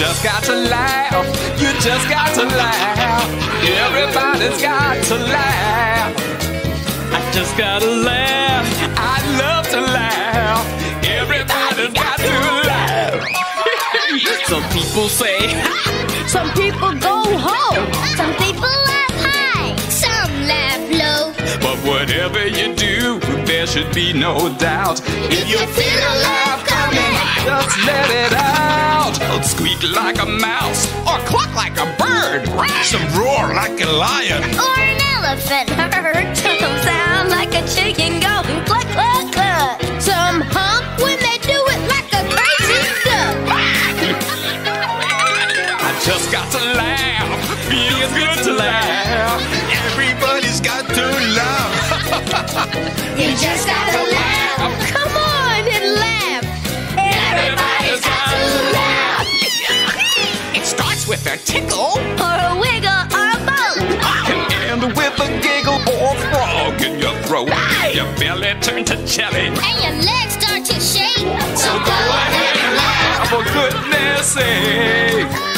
just got to laugh. You just got to laugh. Everybody's got to laugh. I just gotta laugh. I love to laugh. Everybody's got to laugh. Some people say, some people go home. Some people laugh high. Some laugh low. but whatever you do, there should be no doubt. If you feel a laugh coming, just let it out. Don't squeak like a mouse or cluck like a bird. Some roar like a lion Or an elephant. Some sound like a chicken going cluck, cluck, cluck. Some hump when they do it like a crazy duck. I just got to laugh. Feels good to laugh. Everybody's got to laugh. You just gotta laugh. Come on and laugh. Everybody's got to laugh. It starts with a tickle Or a wiggle or a boat. and end with a giggle or a frog in your throat. Your belly turn to jelly. And your legs start to shake. So go ahead and laugh for goodness sake.